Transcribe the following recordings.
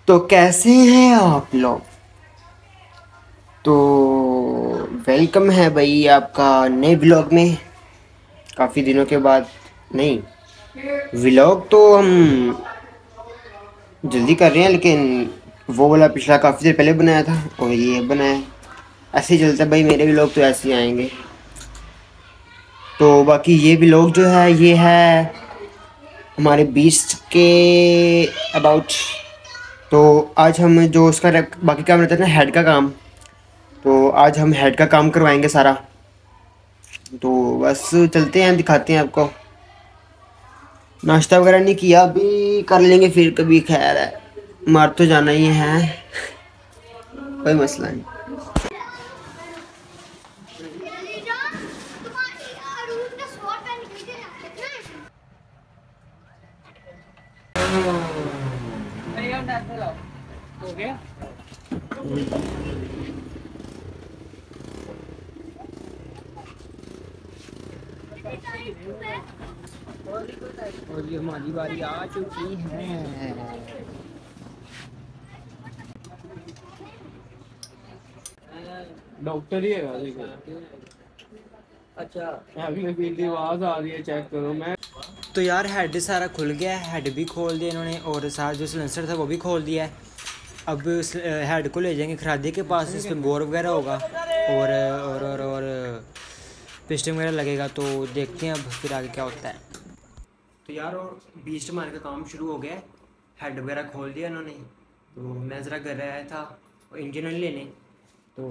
तो कैसे हैं आप लोग। तो वेलकम है भाई आपका नए व्लॉग में। काफ़ी दिनों के बाद। नहीं, व्लॉग तो हम जल्दी कर रहे हैं, लेकिन वो वाला पिछला काफ़ी देर पहले बनाया था और ये बनाया। ऐसे ही चलता है भाई, मेरे व्लॉग तो ऐसे ही आएंगे। तो बाकी ये व्लॉग जो है ये है हमारे बीस्ट के अबाउट। तो आज हम जो उसका बाकी काम रहता है ना, हेड का काम, तो आज हम हेड का काम करवाएंगे सारा। तो बस चलते हैं, दिखाते हैं आपको। नाश्ता वगैरह नहीं किया, अभी कर लेंगे फिर कभी। खैर है, मार तो जाना ही है, कोई मसला नहीं। हो गया। और ये हमारी बारी आ चुकी है। डॉक्टर ही है देखो। अच्छा अगले फील्ड की आवाज आ रही है, चेक करो। मैं तो यार हेड सारा खुल गया है, हेड भी खोल दिया इन्होंने और सारा जो सिलेंसर था वो भी खोल दिया है। अब इस हेड को ले जाएंगे खरादे के पास, इस पर बोर वगैरह होगा और पिस्टन वगैरह लगेगा। तो देखते हैं अब फिर आगे क्या होता है। तो यार और बीस्ट मार का काम शुरू हो गया है, हेड वगैरह खोल दिया इन्होंने। तो मैं ज़रा घर आया था इंजन ऑयल लेने, तो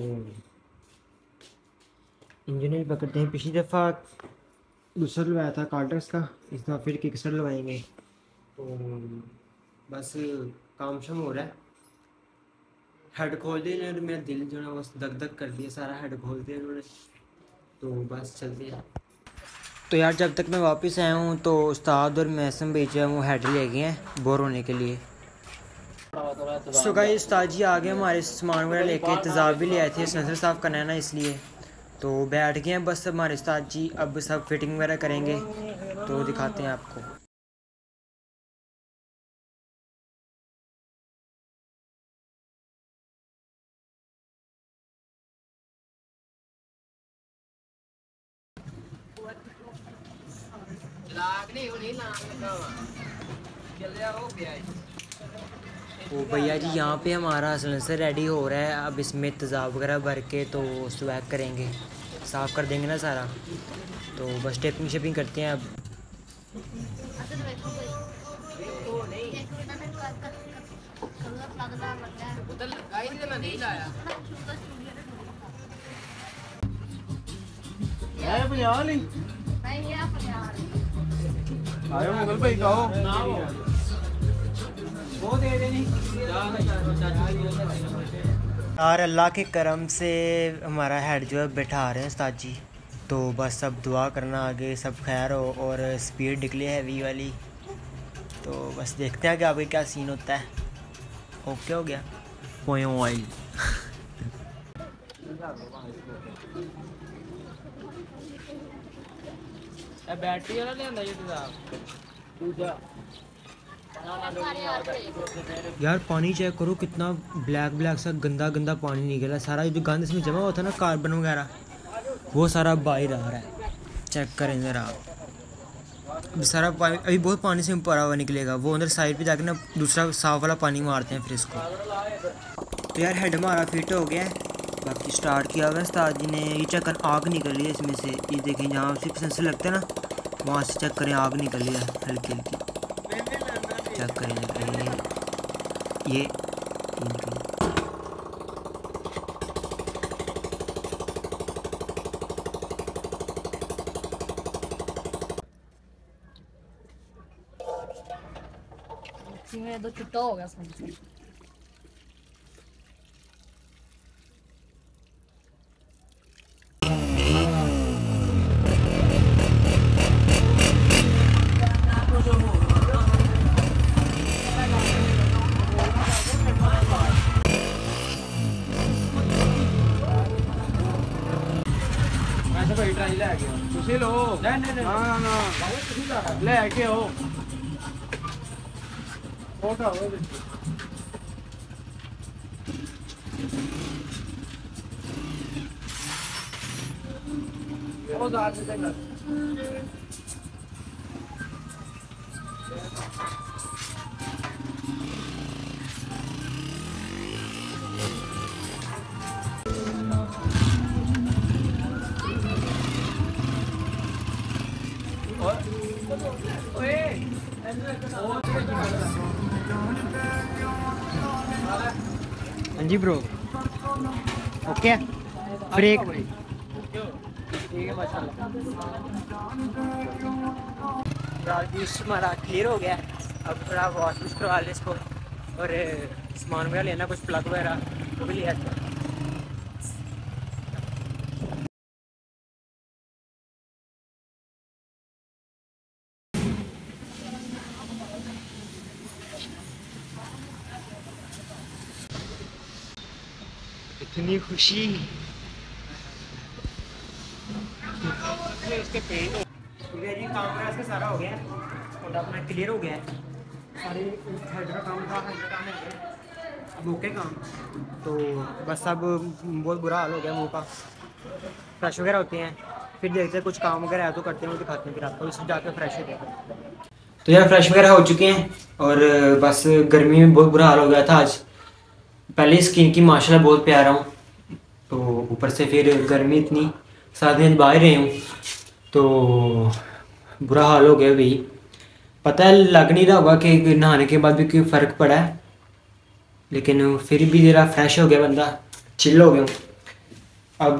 इंजन ऑयल पकड़ते हैं। पिछली दफ़ा दूसरा लगवाया था कार्टर्स का, इस दफ़ा फिर किकस्टार लगवाएंगे। तो बस काम शम हो रहा है। हेड खोल दिया इन्होंने, मेरा दिल जो है बस धक धक कर दिया, सारा हेड खोल दिया इन्होंने। तो बस चलते हैं। तो यार जब तक मैं वापस आया हूँ तो उस्ताद और मैसम भाई जो है वो हेड ले गए हैं बोर होने के लिए। सो गाइस उस्ताद जी आ गए हमारे सामान वगैरह लेके, तेज़ाब भी ले आए थे, सेंसर साफ़ करना है ना इसलिए। तो बैठ गए हैं बस हमारे उस्ताद जी, अब सब फिटिंग वगैरह करेंगे तो दिखाते हैं आपको। तो भैया जी यहाँ पे हमारा सिलेंसर रेडी हो रहा है, अब इसमें तेज़ाब वगैरह भर के तो स्वैग करेंगे, साफ़ कर देंगे ना सारा। तो बस टेपिंग शेपिंग करते हैं अब। आयो मुगल भाई कहो वो दे देनी। यार अल्लाह के करम से हमारा हेड जो है बैठा रहे हैं उस्ताद जी। तो बस सब दुआ करना आगे सब खैर हो और स्पीड निकले हैवी वाली। तो बस देखते हैं कि आगे क्या सीन होता है। ओके हो गया पोयो ऑयल। बैटरी वाला ले आंदा ये दूजा। यार पानी चेक करो कितना ब्लैक ब्लैक सा गंदा गंदा पानी निकला, सारा जो गंद इसमें जमा हुआ था ना कार्बन वगैरह वो सारा बाहर आ रहा है। चेक करें ज़रा आप, सारा पानी अभी बहुत पानी से भरा हुआ निकलेगा, वो अंदर साइड पे जाकर ना दूसरा साफ वाला पानी मारते हैं फिर इसको। तो यार हेड हमारा फिट हो गया है, बाकी स्टार्ट किया हुआ है उस्ताद जी ने। ये चेक कर आग निकल रही है इसमें से, ये देखें जहाँ से सेंसर लगता है ना वहाँ से चेक करें आग निकल रही है हल्की हल्की। चेक करें ये निकली। मेरा तो छुट्टा हो गया समझ। भाई ट्राई लेके आओ ਤੁਸੀਂ ਲੋ ਨਹੀਂ ਨਾ ਲੈ ਕੇ ਆਓ ਫੋਟੋ ਹੋਵੇ वो साथ में देगा। हाँ जी ब्रो, ओके ब्रेक। ठीक है माशाल्लाह। हमारा क्लियर हो गया। अब थोड़ा वॉश वूश करवा लें इसको और सामान वगैरह लेना, कुछ प्लग वगैरह वो भी ले आते हैं। इतनी खुशी। इसके पेंट ठीक है जी, काम वगैरह इसका सारा हो गया है और अपना क्लियर हो गया है। सारे हेडर का काम था, हेडर काम हो गया अब ओके काम। तो बस अब बहुत बुरा हाल हो गया मुँह का। फ्रेश वगैरह होते हैं, फिर देखते हैं कुछ काम वगैरह है तो करते हैं, वो दिखाते हैं फिर आपको, इसमें जाकर फ्रेश हो गया। तो यार फ्रेश वगैरह हो चुके हैं और बस गर्मी में बहुत बुरा हाल हो गया था आज। पहले स्किन की माशाल्लाह बहुत प्यारा हूँ, तो ऊपर से फिर गर्मी इतनी, 7 दिन बाहर रहे हूँ तो बुरा हाल हो गया भाई। पता है लग नहीं रहा होगा कि नहाने के बाद भी कोई फ़र्क पड़ा है, लेकिन फिर भी ज़रा फ्रेश हो गया बंदा, चिल हो गया हूँ। अब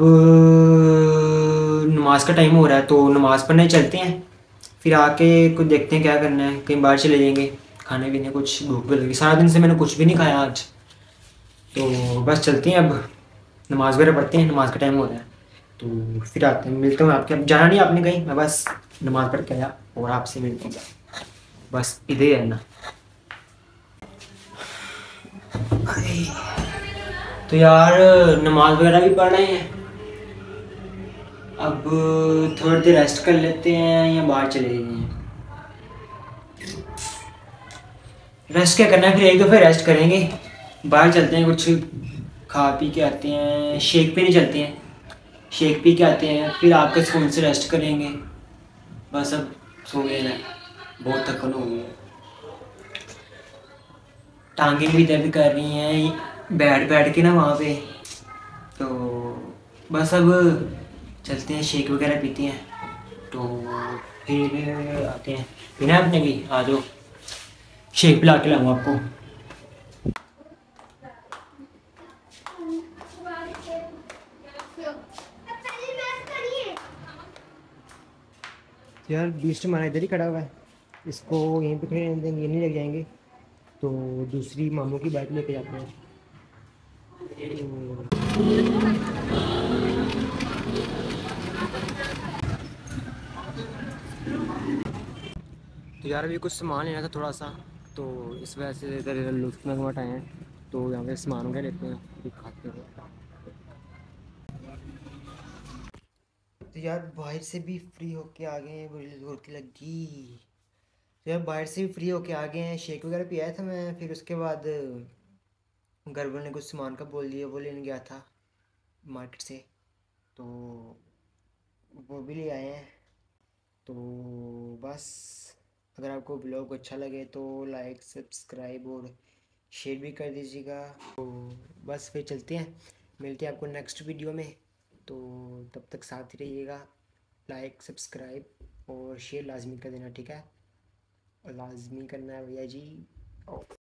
नमाज का टाइम हो रहा है तो नमाज़ पढ़ने चलते हैं, फिर आके कुछ देखते हैं क्या करना है, कहीं बाहर चले जाएंगे खाने पीने, कुछ भूख भी लगी। सारा दिन से मैंने कुछ भी नहीं खाया आज, तो बस चलते हैं अब नमाज़ वगैरह पढ़ते हैं, नमाज का टाइम हो रहा है तो फिर आते हैं, मिलता हूँ आपके। अब जाना नहीं आपने कहीं, मैं बस नमाज़ पढ़ के आया और आपसे मिलता हूँ, बस इधर ही रहना। तो यार नमाज वगैरह भी पढ़ रहे हैं, अब थोड़ी देर रेस्ट कर लेते हैं या बाहर चले जाएंगे। रेस्ट क्या करना है, फिर एक दो फिर रेस्ट करेंगे, बाहर चलते हैं, कुछ खा पी के आते हैं, शेक पीने चलते हैं, शेक पी के आते हैं, फिर आपके स्कूल से रेस्ट करेंगे। बस अब सो गए हैं, बहुत थकन हो गई है, टांगें भी दर्द कर रही हैं बैठ बैठ के ना वहाँ पे। तो बस अब चलते हैं, शेक वगैरह पीते हैं, तो फिर आते हैं। पीना है आपने भी, आ जाओ शेक पिला के लाऊँ आपको। यार बीस्ट हमारा इधर ही खड़ा हुआ है, इसको यहीं पे खड़े रहने देंगे, ये नहीं लग जाएंगे तो दूसरी मामू की बाइक लेके जाते हैं। तो यार अभी कुछ सामान लेना था थोड़ा सा, तो इस वजह से इधर लुत्फ में घुमाट आए हैं, तो यहाँ पे सामान वगैरह लेते हैं फिर खाते हैं। तो यार बाहर से भी फ्री होके आ गए हैं, बड़ी जोर की लगी। तो यार बाहर से भी फ्री होके आ गए हैं, शेक वगैरह पिया था मैं, फिर उसके बाद घर वाले ने कुछ सामान का बोल दिया, वो लेने गया था मार्केट से, तो वो भी ले आए हैं। तो बस अगर आपको ब्लॉग अच्छा लगे तो लाइक सब्सक्राइब और शेयर भी कर दीजिएगा। तो बस फिर चलते हैं, मिलते हैं आपको नेक्स्ट वीडियो में, तो तब तक साथ ही रहिएगा। लाइक सब्सक्राइब और शेयर लाजमी कर देना, ठीक है, और लाजमी करना है भैया जी।